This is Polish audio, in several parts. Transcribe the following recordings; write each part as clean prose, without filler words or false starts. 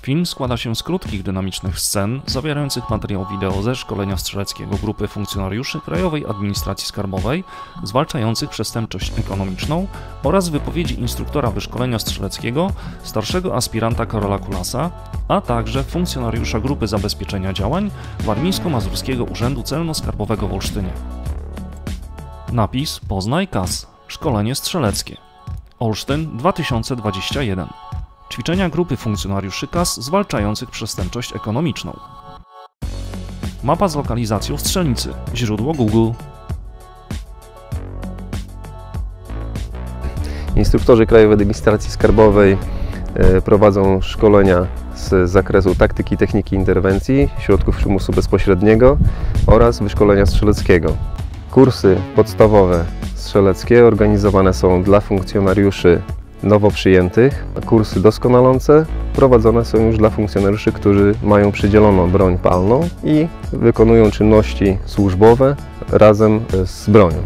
Film składa się z krótkich, dynamicznych scen zawierających materiał wideo ze szkolenia strzeleckiego grupy funkcjonariuszy Krajowej Administracji Skarbowej zwalczających przestępczość ekonomiczną oraz wypowiedzi instruktora wyszkolenia strzeleckiego, starszego aspiranta Karola Kulasa, a także funkcjonariusza Grupy Zabezpieczenia Działań Warmińsko-Mazurskiego Urzędu Celno-Skarbowego w Olsztynie. Napis Poznaj KAS. Szkolenie strzeleckie. Olsztyn 2021. Ćwiczenia grupy funkcjonariuszy KAS zwalczających przestępczość ekonomiczną. Mapa z lokalizacją strzelnicy. Źródło Google. Instruktorzy Krajowej Administracji Skarbowej prowadzą szkolenia z zakresu taktyki, techniki interwencji, środków przymusu bezpośredniego oraz wyszkolenia strzeleckiego. Kursy podstawowe strzeleckie organizowane są dla funkcjonariuszy nowo przyjętych, a kursy doskonalące prowadzone są już dla funkcjonariuszy, którzy mają przydzieloną broń palną i wykonują czynności służbowe razem z bronią.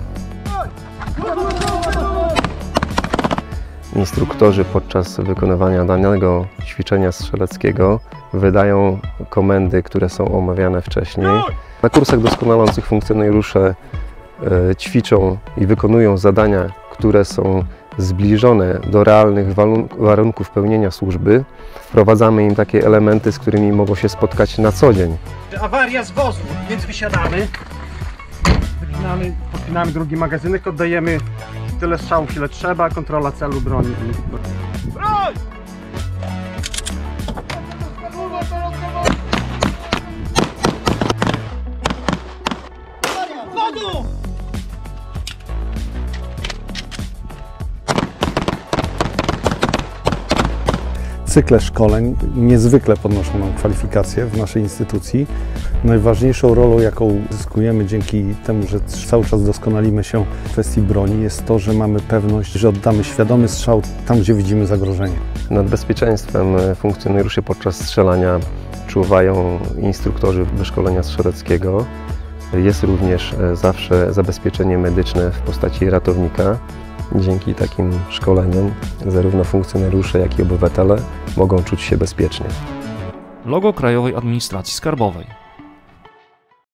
Instruktorzy podczas wykonywania danego ćwiczenia strzeleckiego wydają komendy, które są omawiane wcześniej. Na kursach doskonalących funkcjonariusze ćwiczą i wykonują zadania, które są zbliżone do realnych warunków pełnienia służby. Wprowadzamy im takie elementy, z którymi mogą się spotkać na co dzień. Awaria z wozu, więc wysiadamy, podpinamy drugi magazynek, oddajemy tyle strzałów, ile trzeba, kontrola celu, broni. Broń! Wodu! Cykle szkoleń niezwykle podnoszą nam kwalifikacje w naszej instytucji. Najważniejszą rolą, jaką zyskujemy dzięki temu, że cały czas doskonalimy się w kwestii broni, jest to, że mamy pewność, że oddamy świadomy strzał tam, gdzie widzimy zagrożenie. Nad bezpieczeństwem funkcjonariuszy podczas strzelania czuwają instruktorzy wyszkolenia strzeleckiego. Jest również zawsze zabezpieczenie medyczne w postaci ratownika. Dzięki takim szkoleniom zarówno funkcjonariusze, jak i obywatele mogą czuć się bezpiecznie. Logo Krajowej Administracji Skarbowej.